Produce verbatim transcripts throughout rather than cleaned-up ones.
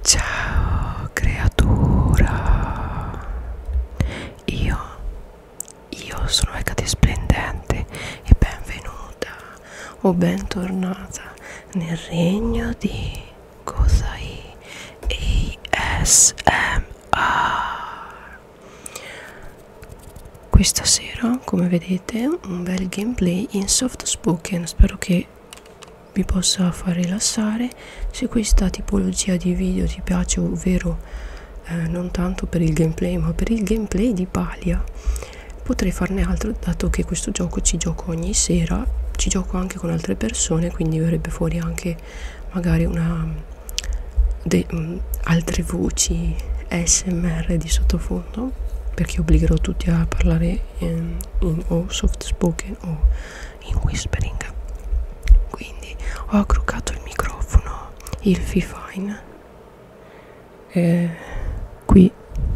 Ciao creatura, io, io sono Ecate Splendente e benvenuta o bentornata nel regno di Kozai A S M R. Questa sera, come vedete, un bel gameplay in soft spoken. Spero che vi possa far rilassare. Se questa tipologia di video ti piace, ovvero eh, non tanto per il gameplay ma per il gameplay di Palia, potrei farne altro, dato che questo gioco ci gioco ogni sera, ci gioco anche con altre persone, quindi verrebbe fuori anche magari una de, um, altre voci A S M R di sottofondo, perché obbligherò tutti a parlare in, in o soft spoken o in whispering. Quindi ho accroccato il microfono, il Fifine, eh, qui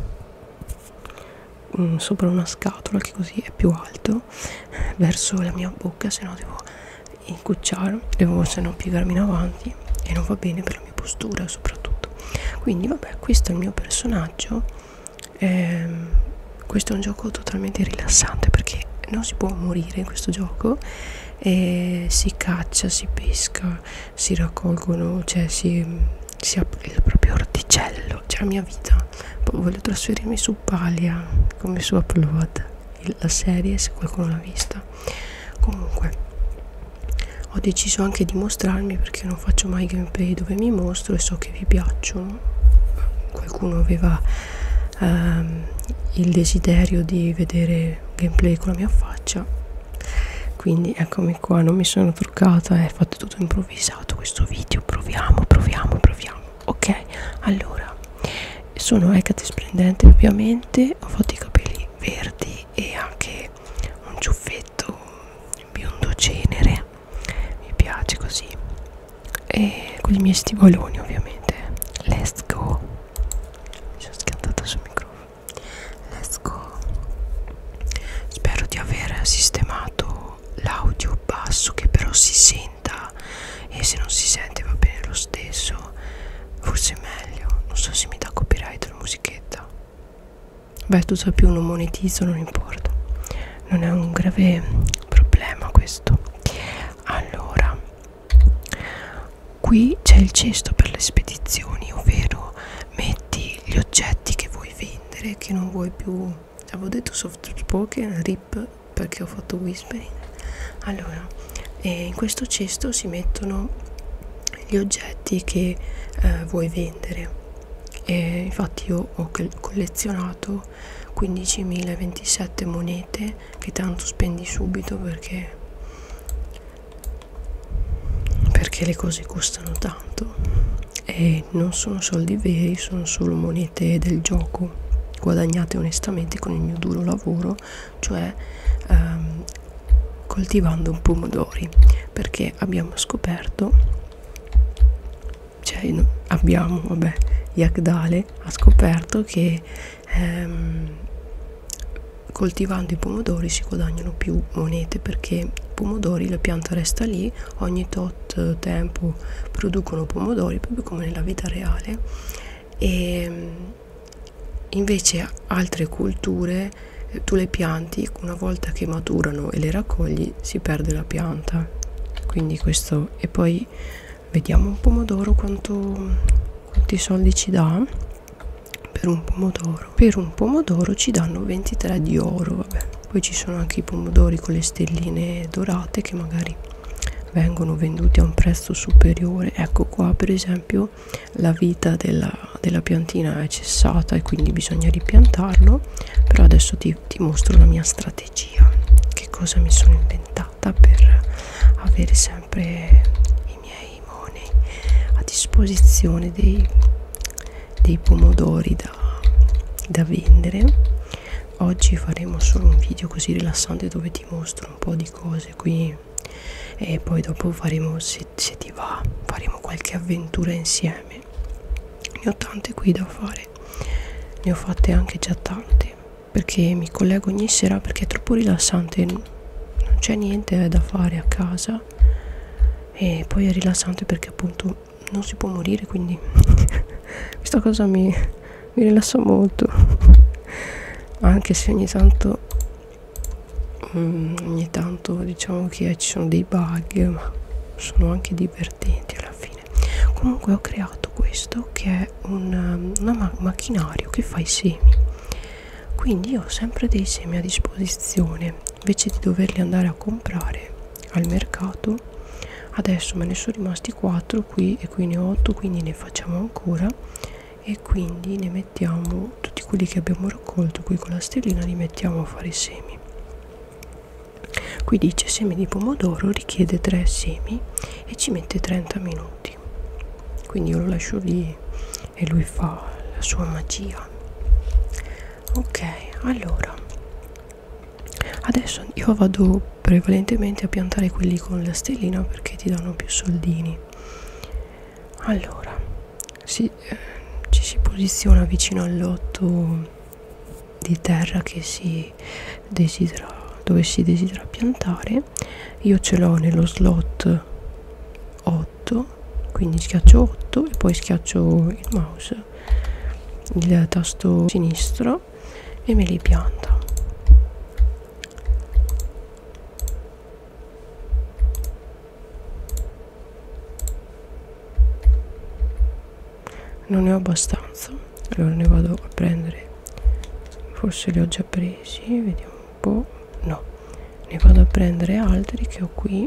mm, sopra una scatola, che così è più alto verso la mia bocca, se no devo incucciare, devo se no piegarmi in avanti e non va bene per la mia postura soprattutto. Quindi vabbè, questo è il mio personaggio. ehm, questo è un gioco totalmente rilassante perché non si può morire in questo gioco. E si caccia, si pesca, si raccolgono, cioè si, si apre il proprio orticello, cioè la mia vita. Poi voglio trasferirmi su Palia come su Upload, la serie, se qualcuno l'ha vista. Comunque ho deciso anche di mostrarmi, perché non faccio mai gameplay dove mi mostro e so che vi piacciono. Qualcuno aveva um, il desiderio di vedere gameplay con la mia faccia, quindi eccomi qua, non mi sono truccata, è fatto tutto improvvisato questo video. Proviamo, proviamo, proviamo. Ok, allora, sono Ecate Splendente ovviamente, ho fatto i capelli verdi e anche un ciuffetto biondo cenere, mi piace così, e con i miei stivaloni ovviamente. Let's go. Mi sono schiantata sul microfono. Let's go. Spero di aver sistemato l'audio basso, che però si senta, e se non si sente va bene lo stesso, forse è meglio. Non so se mi dà copyright la musichetta. Beh, tutto più non monetizzo, non importa, non è un grave problema questo. Allora, qui c'è il cesto per le spedizioni, ovvero metti gli oggetti che vuoi vendere, che non vuoi più. Avevo detto soft spoken, rip, perché ho fatto whispering. Allora, eh, in questo cesto si mettono gli oggetti che eh, vuoi vendere. E infatti io ho collezionato quindicimilaventisette monete, che tanto spendi subito perché perché le cose costano tanto e non sono soldi veri, sono solo monete del gioco guadagnate onestamente con il mio duro lavoro, cioè ehm, coltivando pomodori, perché abbiamo scoperto, cioè no, abbiamo, vabbè, Yagdale ha scoperto che ehm, coltivando i pomodori si guadagnano più monete, perché i pomodori, la pianta resta lì, ogni tot tempo producono pomodori, proprio come nella vita reale. E invece altre culture, tu le pianti, una volta che maturano e le raccogli si perde la pianta. Quindi questo, e poi vediamo un pomodoro quanto, quanti soldi ci dà. Per un pomodoro per un pomodoro ci danno ventitré di oro, vabbè. Poi ci sono anche i pomodori con le stelline dorate che magari vengono venduti a un prezzo superiore. Ecco qua per esempio la vita della, della piantina è cessata e quindi bisogna ripiantarlo. Però adesso ti, ti mostro la mia strategia, che cosa mi sono inventata per avere sempre i miei money a disposizione, dei, dei pomodori da, da vendere. Oggi faremo solo un video così rilassante dove ti mostro un po' di cose qui, e poi dopo faremo, se, se ti va, faremo qualche avventura insieme. Ne ho tante qui da fare, ne ho fatte anche già tante, perché mi collego ogni sera, perché è troppo rilassante, non c'è niente da fare a casa, e poi è rilassante perché appunto non si può morire, quindi questa cosa mi, mi rilassa molto anche se ogni tanto mm, ogni tanto diciamo che ci sono dei bug, ma sono anche divertenti alla fine. Comunque ho creato questo che è un una ma macchinario che fa i semi, quindi io ho sempre dei semi a disposizione invece di doverli andare a comprare al mercato. Adesso me ne sono rimasti quattro qui e qui ne ho otto, quindi ne facciamo ancora, e quindi ne mettiamo tutti quelli che abbiamo raccolto qui con la stellina, li mettiamo a fare i semi. Qui dice semi di pomodoro richiede tre semi e ci mette trenta minuti, quindi io lo lascio lì e lui fa la sua magia. Ok, allora adesso io vado prevalentemente a piantare quelli con la stellina perché ti danno più soldini. Allora si, eh, ci si posiziona vicino al lotto di terra che si desidera, dove si desidera piantare. Io ce l'ho nello slot otto, quindi schiaccio otto e poi schiaccio il mouse, il tasto sinistro, e me li pianta. Non ne ho abbastanza, allora ne vado a prendere, forse li ho già presi, vediamo un po'. No, ne vado a prendere altri che ho qui.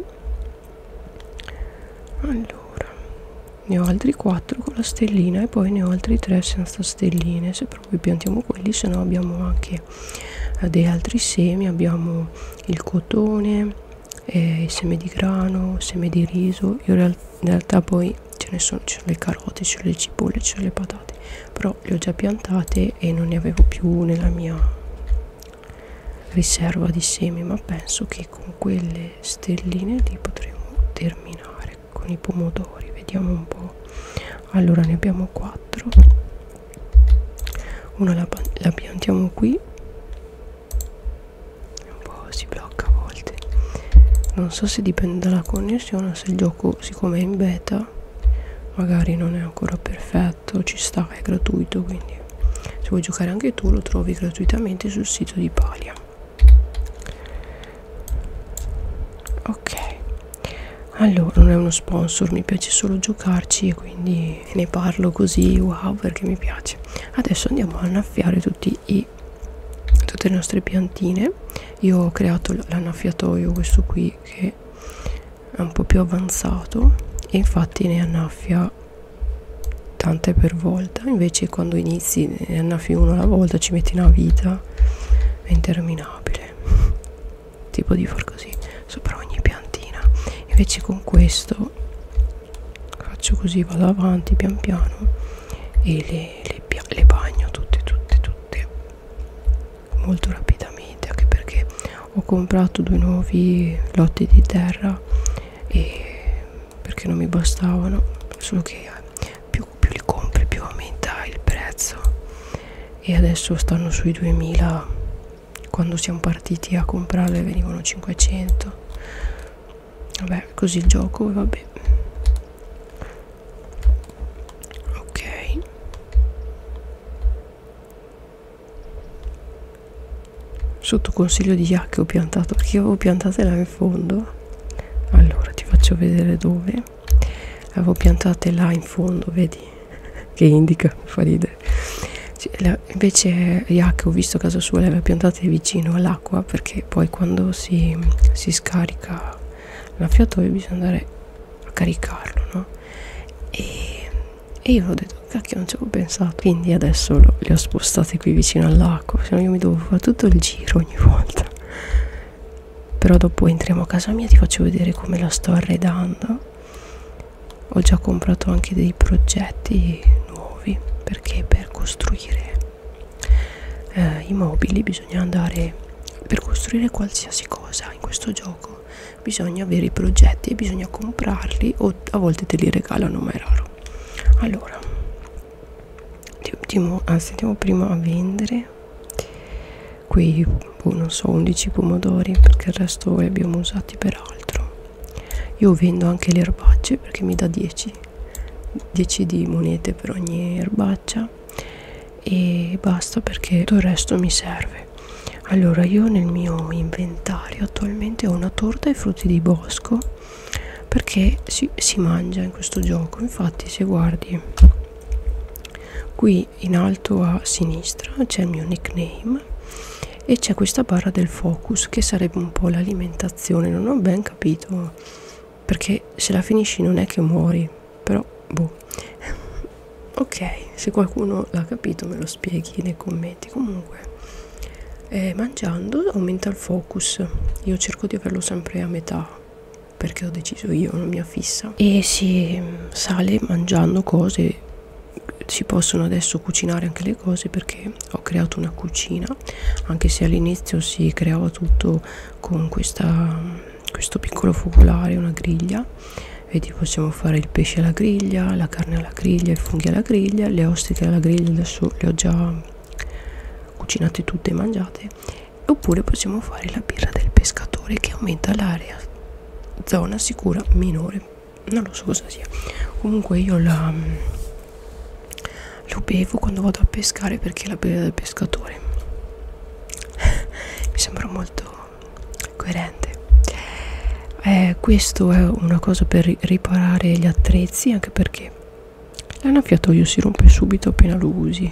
Allora ne ho altri quattro con la stellina e poi ne ho altri tre senza stelline, se proprio piantiamo quelli, se no abbiamo anche eh, dei altri semi. Abbiamo il cotone, eh, il seme di grano, seme di riso. Io in, real in realtà poi ce ne sono, c'è le carote, c'è le cipolle, c'è le patate, però le ho già piantate e non ne avevo più nella mia riserva di semi, ma penso che con quelle stelline li potremo terminare con i pomodori. Vediamo un po'. Allora ne abbiamo quattro, una la, la piantiamo qui, un po' si blocca a volte, non so se dipende dalla connessione, se il gioco siccome è in beta magari non è ancora perfetto, ci sta, è gratuito, quindi se vuoi giocare anche tu lo trovi gratuitamente sul sito di Palia. Ok, allora non è uno sponsor, mi piace solo giocarci e quindi ne parlo così, wow, perché mi piace. Adesso andiamo a annaffiare tutti i tutte le nostre piantine. Io ho creato l'annaffiatoio, questo qui, che è un po' più avanzato e infatti ne annaffia tante per volta, invece quando inizi ne annaffi uno alla volta, ci metti una vita, è interminabile tipo di far così sopra ogni piantina. Invece con questo faccio così, vado avanti pian piano e le, le, le bagno tutte tutte tutte molto rapidamente, anche perché ho comprato due nuovi lotti di terra e perché non mi bastavano, solo che più, più li compri più aumenta il prezzo e adesso stanno sui duemila. Quando siamo partiti a comprarle venivano cinquecento. Vabbè, così il gioco, e vabbè. Ok, sotto consiglio di Jack ho piantato, perché avevo piantate là in fondo. Allora ti faccio vedere dove avevo piantate, là in fondo, vedi che indica, fa ridere. Invece Jack, ho visto a casa sua, le aveva piantate vicino all'acqua, perché poi quando si, si scarica l'annaffiatoio bisogna andare a caricarlo, no? E, e io ho detto cacchio, non ci avevo pensato, quindi adesso lo, li ho spostati qui vicino all'acqua, se no io mi dovevo fare tutto il giro ogni volta. Però dopo entriamo a casa mia, ti faccio vedere come la sto arredando. Ho già comprato anche dei progetti nuovi, perché per costruire eh, i mobili bisogna andare, per costruire qualsiasi cosa in questo gioco bisogna avere i progetti e bisogna comprarli, o a volte te li regalano, ma è raro. Allora andiamo, anzi, andiamo prima a vendere qui, boh, non so, undici pomodori, perché il resto li abbiamo usati per altro. Io vendo anche le erbacce perché mi dà dieci dieci di monete per ogni erbaccia e basta, perché tutto il resto mi serve. Allora, io nel mio inventario attualmente ho una torta ai frutti di bosco, perché si, si mangia in questo gioco. Infatti se guardi qui in alto a sinistra c'è il mio nickname e c'è questa barra del focus, che sarebbe un po' l'alimentazione. Non ho ben capito, perché se la finisci non è che muori, però boh. Ok, se qualcuno l'ha capito me lo spieghi nei commenti. Comunque eh, mangiando aumenta il focus. Io cerco di averlo sempre a metà, perché ho deciso io, una mia fissa, e si sale mangiando cose. Si possono adesso cucinare anche le cose, perché ho creato una cucina, anche se all'inizio si creava tutto con questa, questo piccolo focolare, una griglia. Vedi, possiamo fare il pesce alla griglia, la carne alla griglia, i funghi alla griglia, le ostriche alla griglia. Adesso le ho già cucinate tutte e mangiate. Oppure possiamo fare la birra del pescatore, che aumenta l'area zona sicura minore, non lo so cosa sia. Comunque io la lo bevo quando vado a pescare, perché la birra del pescatore mi sembra molto coerente. Eh, questo è una cosa per riparare gli attrezzi, anche perché l'annaffiatoio si rompe subito appena lo usi,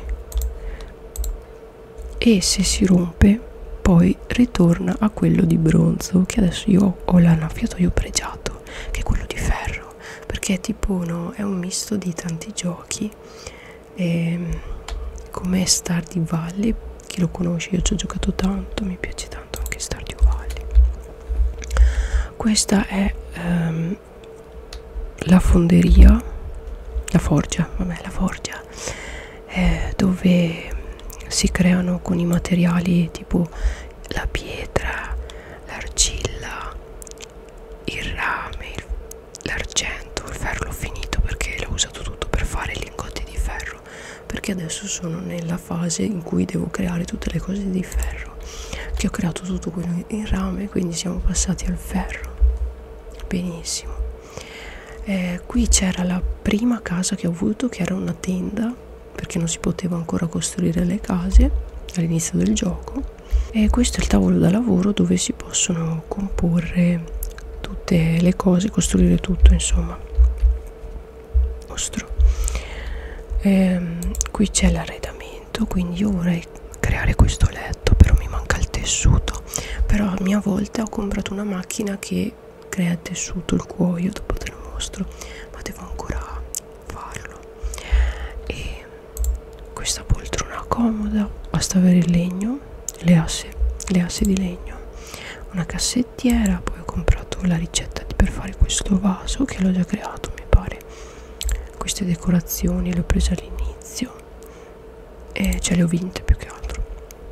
e se si rompe poi ritorna a quello di bronzo, che adesso io ho l'annaffiatoio pregiato, che è quello di ferro, perché è tipo, no, è un misto di tanti giochi, e come Stardew Valley. Chi lo conosce, io ci ho giocato tanto, mi piace tanto anche Stardew Valley. Questa è um, la fonderia, la forgia, vabbè, la forgia, eh, dove si creano con i materiali tipo la pietra, l'argilla, il rame, l'argento. Il ferro l'ho finito perché l'ho usato tutto per fare lingotti di ferro, perché adesso sono nella fase in cui devo creare tutte le cose di ferro, che ho creato tutto quello in rame, quindi siamo passati al ferro. Benissimo. Eh, qui c'era la prima casa che ho avuto, che era una tenda, perché non si poteva ancora costruire le case all'inizio del gioco. E questo è il tavolo da lavoro, dove si possono comporre tutte le cose, costruire tutto, insomma. Mostro. Ehm, qui c'è l'arredamento, quindi io vorrei creare questo letto, però mi manca il tessuto. Però a mia volta ho comprato una macchina che crea il tessuto, il cuoio, dopo te lo mostro, ma devo ancora farlo. E questa poltrona comoda, basta avere il legno, le asse, le asse di legno, una cassettiera. Poi ho comprato la ricetta per fare questo vaso, che l'ho già creato, mi pare. Queste decorazioni le ho prese all'inizio e ce le ho vinte più che altro.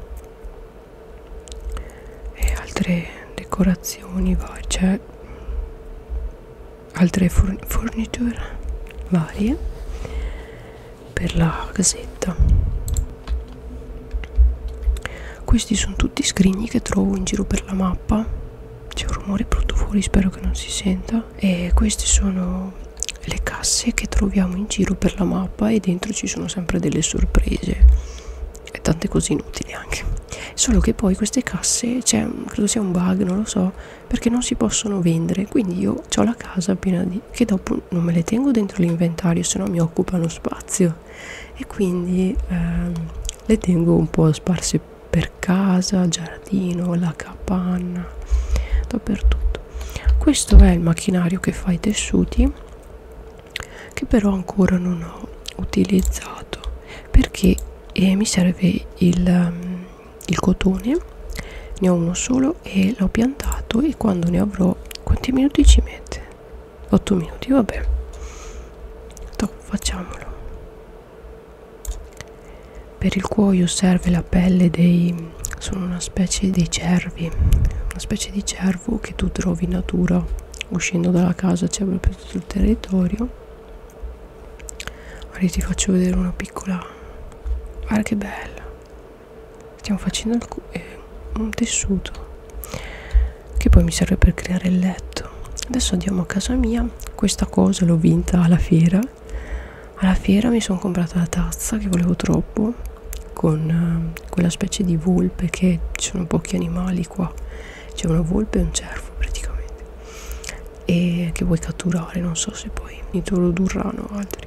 E altre decorazioni varie, cioè altre forniture varie per la casetta. Questi sono tutti scrigni che trovo in giro per la mappa. C'è un rumore brutto fuori, spero che non si senta. E queste sono le casse che troviamo in giro per la mappa, e dentro ci sono sempre delle sorprese e tante cose inutili anche. Solo che poi queste casse, cioè, credo sia un bug, non lo so, perché non si possono vendere. Quindi io ho la casa piena di, che dopo non me le tengo dentro l'inventario, se no mi occupano spazio, e quindi ehm, le tengo un po' sparse per casa, giardino, la capanna, dappertutto. Questo è il macchinario che fa i tessuti, che però ancora non ho utilizzato, perché eh, mi serve il, um, il cotone. Ne ho uno solo e l'ho piantato, e quando ne avrò, quanti minuti ci mette? otto minuti, vabbè, Top, facciamolo. Per il cuoio serve la pelle dei, sono una specie di cervi, una specie di cervo che tu trovi in natura, uscendo dalla casa c'è proprio tutto il territorio. Ora ti faccio vedere una piccola, guarda che bella, stiamo facendo il, eh, un tessuto che poi mi serve per creare il letto. Adesso andiamo a casa mia. Questa cosa l'ho vinta alla fiera, alla fiera mi sono comprata la tazza che volevo troppo, con uh, quella specie di volpe, che ci sono pochi animali qua, c'è una volpe e un cervo praticamente, e che vuoi catturare, non so se poi mi introdurranno altri.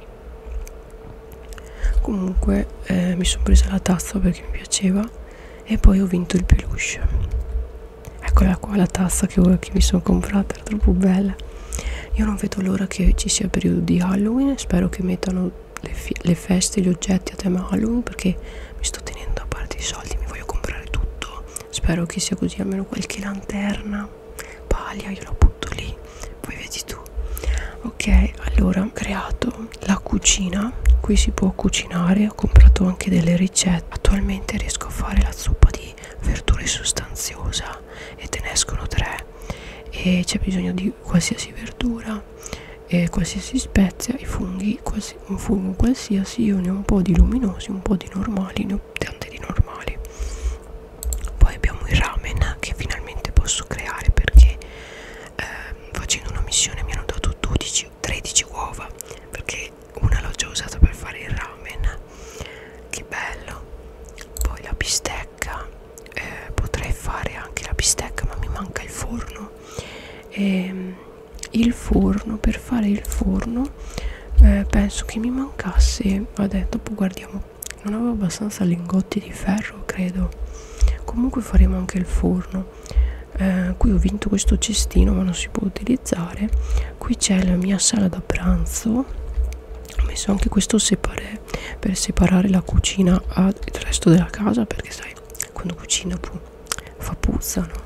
Comunque eh, mi sono presa la tazza perché mi piaceva, e poi ho vinto il peluche. Eccola qua la tazza che, che mi sono comprata, era troppo bella. Io non vedo l'ora che ci sia il periodo di Halloween, spero che mettano le, le feste, gli oggetti a tema Halloween, perché mi sto tenendo da parte i soldi, mi voglio comprare tutto. Spero che sia così, almeno qualche lanterna, paglia, io la butto lì, poi vedi tu. Ok, allora ho creato la cucina, qui si può cucinare, ho comprato anche delle ricette. Attualmente riesco a fare la zuppa di verdure sostanziosa e te ne escono tre, e c'è bisogno di qualsiasi verdura e qualsiasi spezia, i funghi, qualsi, un fungo qualsiasi. Io ne ho un po' di luminosi, un po' di normali, ne ho tante di normali. Poi abbiamo il ramen che finalmente posso creare, perché eh, facendo una missione mi hanno dato dodici tredici uova, perché una l'ho già usata per fare il ramen. Che bello. Poi la bistecca, eh, potrei fare anche la bistecca, ma mi manca il forno. E il forno, per fare il forno eh, penso che mi mancasse, vabbè dopo guardiamo, non avevo abbastanza lingotti di ferro credo. Comunque faremo anche il forno. Eh, qui ho vinto questo cestino ma non si può utilizzare. Qui c'è la mia sala da pranzo, ho messo anche questo separé per separare la cucina dal resto della casa, perché sai quando cucina fa puzza, no?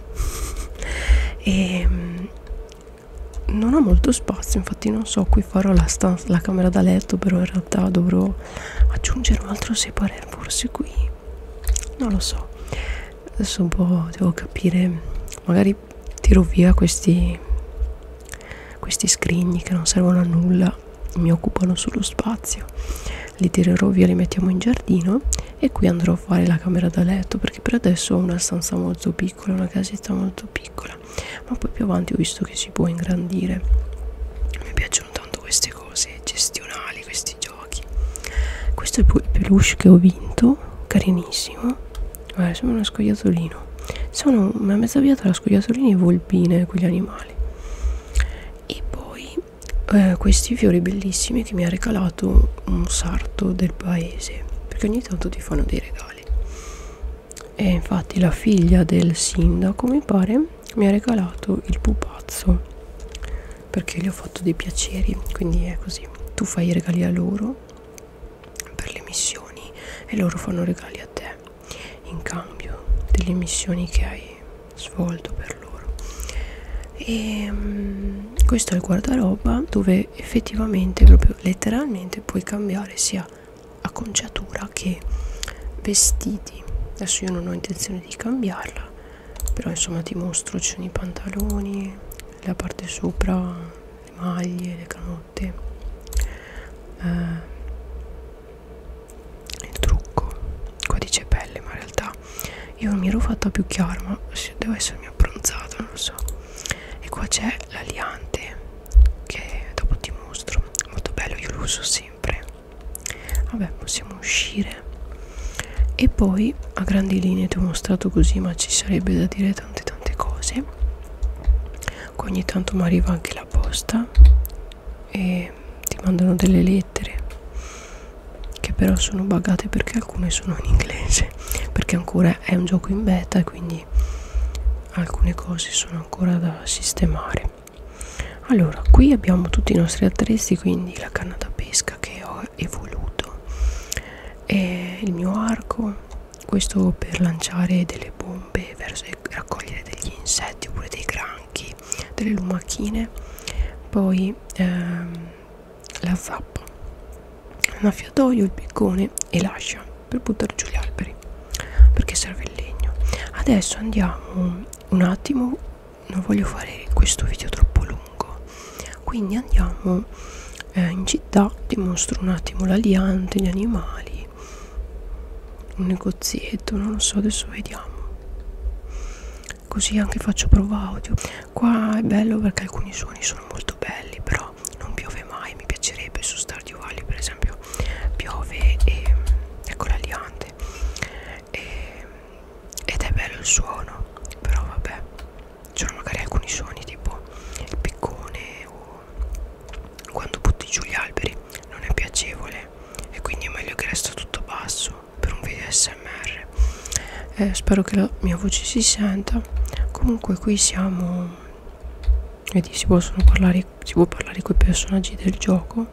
E non ho molto spazio, infatti non so, qui farò la stanza, la camera da letto, però in realtà dovrò aggiungere un altro separé, forse qui, non lo so, adesso un po' devo capire, magari tiro via questi questi scrigni che non servono a nulla, mi occupano solo spazio, li tirerò via, li mettiamo in giardino, e qui andrò a fare la camera da letto, perché per adesso ho una stanza molto piccola, una casetta molto piccola, ma poi più avanti ho visto che si può ingrandire. Mi piacciono tanto queste cose gestionali, questi giochi. Questo è il peluche che ho vinto, carinissimo, guarda, sembra uno scoiattolino, sono una mezza via tra scoiattolini e volpine, quegli animali. E poi eh, questi fiori bellissimi che mi ha regalato un sarto del paese, perché ogni tanto ti fanno dei regali, e infatti la figlia del sindaco mi pare mi ha regalato il pupazzo, perché gli ho fatto dei piaceri, quindi è così, tu fai i regali a loro per le missioni e loro fanno regali a te in cambio delle missioni che hai svolto per loro. E um, questo è il guardaroba, dove effettivamente proprio letteralmente puoi cambiare sia acconciatura che vestiti. Adesso io non ho intenzione di cambiarla, però insomma ti mostro, ci sono i pantaloni, la parte sopra, le maglie, le canotte, eh, il trucco. Qua dice pelle, ma in realtà io mi ero fatta più chiara, ma devo essermi abbronzata, non lo so. E qua c'è l'aliante che dopo ti mostro, molto bello, io lo uso sempre. Vabbè, possiamo uscire. E poi a grandi linee ti ho mostrato così, ma ci sarebbe da dire tante tante cose. Qua ogni tanto mi arriva anche la posta e ti mandano delle lettere, che però sono buggate perché alcune sono in inglese, perché ancora è un gioco in beta e quindi alcune cose sono ancora da sistemare. Allora, qui abbiamo tutti i nostri attrezzi, quindi la canna da pesca che ho evoluto, e il mio arco, questo per lanciare delle bombe verso raccogliere degli insetti oppure dei granchi, delle lumachine. Poi ehm, la zappa, l'annaffiatoio, il piccone e l'ascia per buttare giù gli alberi, perché serve il legno. Adesso andiamo un attimo, non voglio fare questo video troppo lungo, quindi andiamo eh, in città, ti mostro un attimo l'aliante, gli animali, un negozietto, non lo so, adesso vediamo, così anche faccio prova audio. Qua è bello perché alcuni suoni sono molto belli, però non piove mai, mi piacerebbe su Stardew Valley per esempio il suono, però vabbè, ci sono magari alcuni suoni tipo il piccone o quando butti giù gli alberi, non è piacevole e quindi è meglio che resta tutto basso per un video A S M R. Eh, spero che la mia voce si senta. Comunque qui siamo, vedi, si possono parlare, si può parlare con i personaggi del gioco.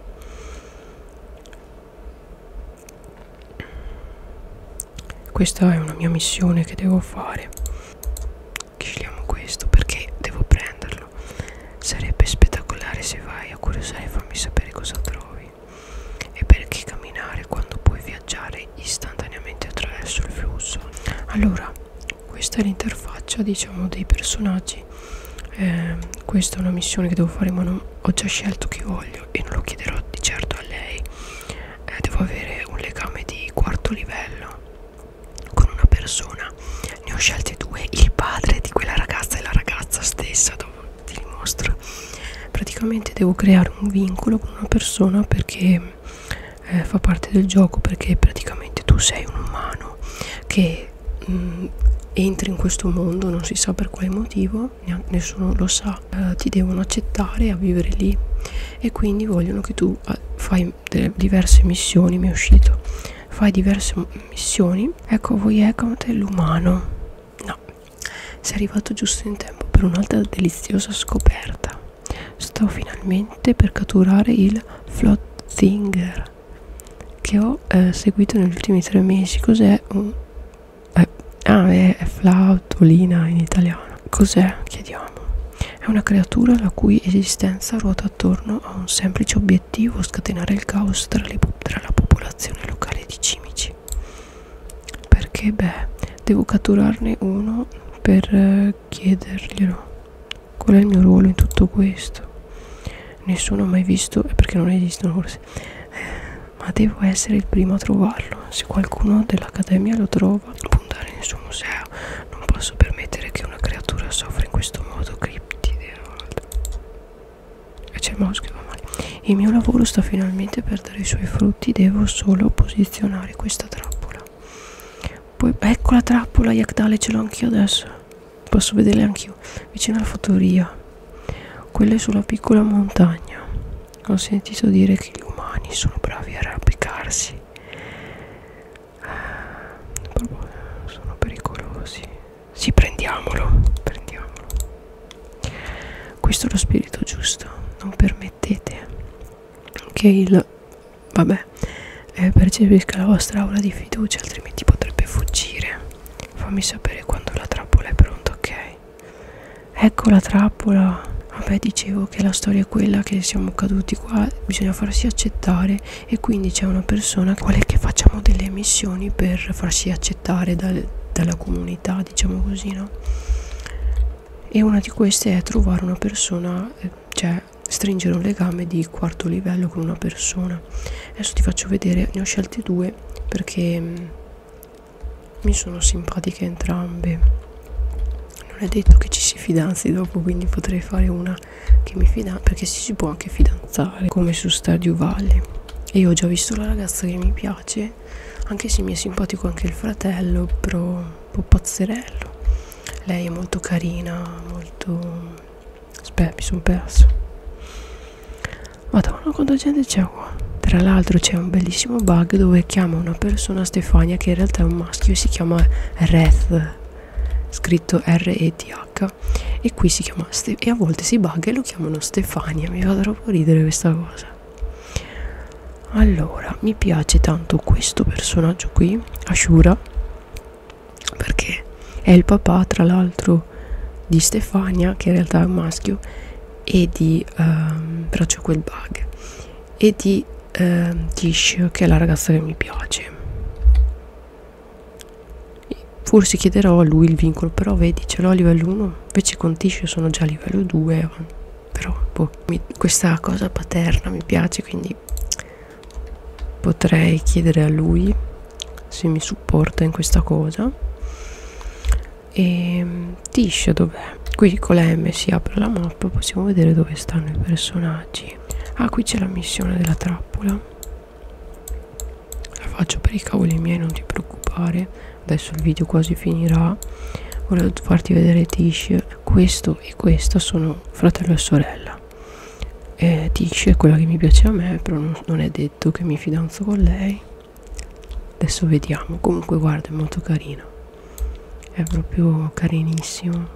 Questa è una mia missione che devo fare. Scegliamo questo perché devo prenderlo. Sarebbe spettacolare se vai a curiosare, fammi sapere cosa trovi. E perché camminare quando puoi viaggiare istantaneamente attraverso il flusso. Allora, questa è l'interfaccia, diciamo, dei personaggi. Eh, questa è una missione che devo fare, ma non, ho già scelto chi voglio e non lo chiederò di certo a lei. Eh, devo avere un legame di quarto livello con una persona. Ne ho scelte due, il padre di quella ragazza e la ragazza stessa, dove ti mostro. Praticamente devo creare un vincolo con una persona perché eh, fa parte del gioco, perché praticamente tu sei un umano che mh, entri in questo mondo, non si sa per quale motivo, nessuno lo sa, eh, ti devono accettare a vivere lì e quindi vogliono che tu eh, fai delle diverse missioni. Mi è uscito, fai diverse missioni. Ecco, voi account è l'umano. No, sei arrivato giusto in tempo per un'altra deliziosa scoperta. Sto finalmente per catturare il Floatzinger che ho eh, seguito negli ultimi tre mesi. Cos'è? Un... Eh, ah, è, è flautolina in italiano. Cos'è? Chiediamo. È una creatura la cui esistenza ruota attorno a un semplice obiettivo: scatenare il caos tra, le, tra la popolazione locale di cimici. Perché? Beh, devo catturarne uno per eh, chiederglielo. Qual è il mio ruolo in tutto questo? Nessuno ha mai visto, perché non esistono forse, eh, ma devo essere il primo a trovarlo. Se qualcuno dell'accademia lo trova, puntare nel suo museo. Non posso permettere che una creatura soffra in questo modo. Criptide. E c'è il mouse che va male. Il mio lavoro sta finalmente per dare i suoi frutti. Devo solo posizionare questa trappola. Poi ecco la trappola, Yakdale, ce l'ho anch'io adesso. Posso vederle anch'io. Vicino alla fattoria. Quelle sulla piccola montagna. Ho sentito dire che gli umani sono bravi a arrampicarsi. Proprio sono pericolosi. Sì, prendiamolo. Prendiamolo. Questo è lo spirito giusto. Non permettete che il... vabbè, eh, percepisca la vostra aura di fiducia, altrimenti potrebbe fuggire. Fammi sapere quando la trappola è pronta, ok? Ecco la trappola. Vabbè, dicevo che la storia è quella che siamo caduti qua, bisogna farsi accettare e quindi c'è una persona che vuole che facciamo delle missioni per farsi accettare dal, dalla comunità, diciamo così, no? E una di queste è trovare una persona, cioè stringere un legame di quarto livello con una persona. Adesso ti faccio vedere, ne ho scelte due perché mh, mi sono simpatiche entrambe. Non è detto che ci si fidanzi dopo, quindi potrei fare una che mi fidanza, perché si, si può anche fidanzare come su Stardew Valley. E io ho già visto la ragazza che mi piace, anche se mi è simpatico anche il fratello, però un po' pazzerello. Lei è molto carina, molto... aspetta, mi sono perso. Madonna, quanta gente c'è qua. Tra l'altro c'è un bellissimo bug dove chiama una persona Stefania che in realtà è un maschio e si chiama Reth, scritto R E T H, e qui si chiama Ste e a volte si bugga e lo chiamano Stefania. Mi fa troppo ridere questa cosa. Allora, mi piace tanto questo personaggio qui, Ashura, perché è il papà, tra l'altro, di Stefania, che in realtà è un maschio, e di um, però c'è quel bug, e di um, Tish, che è la ragazza che mi piace. Forse chiederò a lui il vincolo, però vedi, ce l'ho a livello uno, invece con Tish sono già a livello due, però boh, mi, questa cosa paterna mi piace, quindi potrei chiedere a lui se mi supporta in questa cosa. E Tish dov'è? Qui con la M si apre la mappa, possiamo vedere dove stanno i personaggi. Ah, qui c'è la missione della trappola. La faccio per i cavoli miei, non ti preoccupare. Adesso il video quasi finirà. volevo farti vedere Tish. Questo e questa sono fratello e sorella. eh, Tish è quella che mi piace a me, però non, non è detto che mi fidanzo con lei. Adesso vediamo. Comunque guarda, è molto carina, è proprio carinissimo.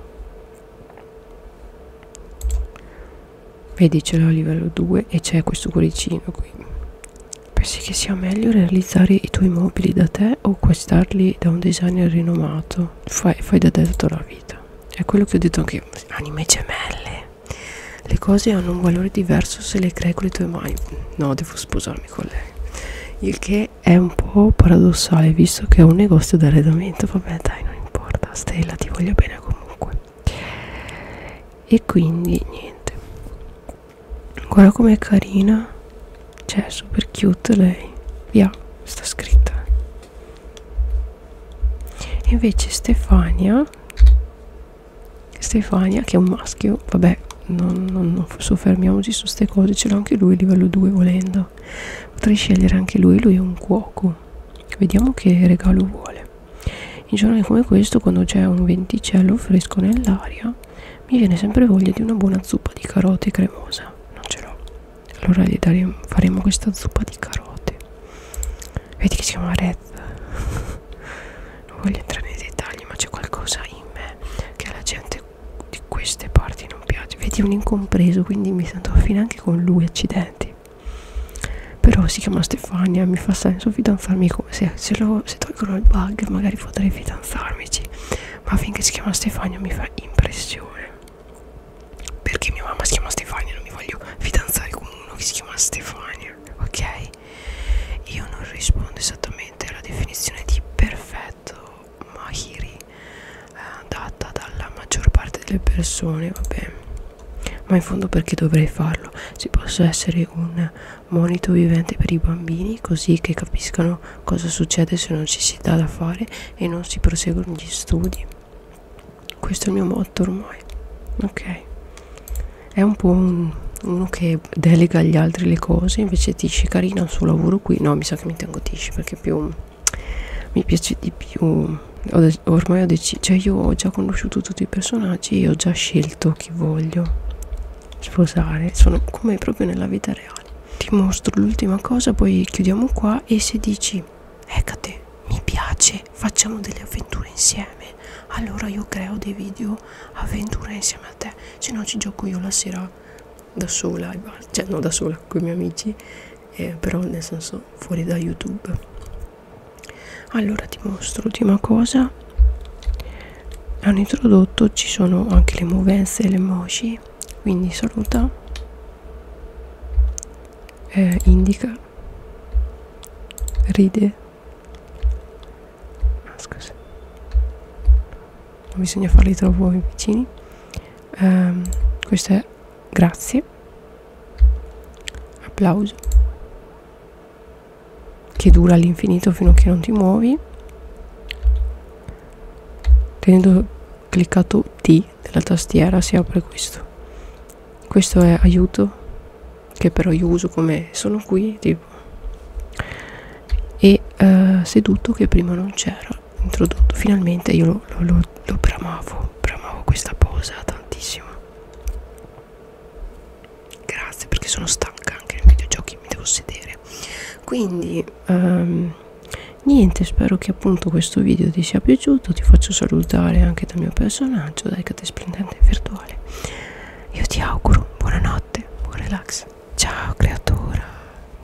Vedi, ce l'ho a livello due e c'è questo cuoricino qui. Pensi che sia meglio realizzare i tuoi mobili da te o acquistarli da un designer rinomato? Fai, fai da te tutta la vita. È quello che ho detto anche io. Anime gemelle. Le cose hanno un valore diverso se le crei con le tue mani. No, devo sposarmi con lei. Il che è un po' paradossale, visto che è un negozio d'arredamento. Vabbè, dai, non importa. Stella, ti voglio bene comunque. E quindi niente. Guarda com'è carina, cioè super cute lei. Via, sta scritta. E invece Stefania, Stefania che è un maschio, vabbè, non, non, non soffermiamoci su ste cose, ce l'ha anche lui livello due volendo. Potrei scegliere anche lui, lui è un cuoco. Vediamo che regalo vuole. In giorni come questo, quando c'è un venticello fresco nell'aria, mi viene sempre voglia di una buona zuppa di carote cremosa. Allora gli daremo, faremo questa zuppa di carote. Vedi che si chiama Red. Non voglio entrare nei dettagli, ma c'è qualcosa in me che alla gente di queste parti non piace. Vedi, è un incompreso, quindi mi sento affine anche con lui, accidenti. Però si chiama Stefania, mi fa senso fidanzarmi come se, se, lo, se tolgono il bug magari potrei fidanzarmici. Ma finché si chiama Stefania mi fa impressione. Perché mia mamma si chiama Stefania, non mi voglio fidanzare con uno che si chiama Stefania, ok? Io non rispondo esattamente alla definizione di perfetto mahiri eh, data dalla maggior parte delle persone, vabbè, ma in fondo perché dovrei farlo? Se posso essere un monito vivente per i bambini, così che capiscano cosa succede se non ci si dà da fare e non si proseguono gli studi. Questo è il mio motto ormai, ok? È un po' un, uno che delega agli altri le cose, invece Tish è carina al suo lavoro qui. No, mi sa che mi tengo Tish perché più mi piace di più. Ho ormai ho deciso, cioè io ho già conosciuto tutti i personaggi e ho già scelto chi voglio sposare. Sono come proprio nella vita reale. Ti mostro l'ultima cosa, poi chiudiamo qua. E se dici Ecate, mi piace, facciamo delle avventure insieme, allora io creo dei video avventure insieme a te. Se no ci gioco io la sera da sola, cioè non da sola con i miei amici, eh, però nel senso fuori da YouTube. Allora ti mostro l'ultima cosa. Hanno introdotto, ci sono anche le movenze e le emoji, quindi saluta, eh, indica, ride, ah, scusa, non bisogna farli troppo vicini. Um, questo è grazie, applauso, che dura all'infinito fino a che non ti muovi. Tenendo cliccato T della tastiera si apre questo. Questo è aiuto, che però io uso come sono qui tipo. E uh, seduto, che prima non c'era, introdotto. Finalmente io lo, lo, lo, lo bramavo, bramavo questa posa tantissimo. Grazie, perché sono stanca anche nei videogiochi, mi devo sedere. Quindi um, niente, spero che appunto questo video ti sia piaciuto. Ti faccio salutare anche dal mio personaggio, dai, che te splendente virtuale.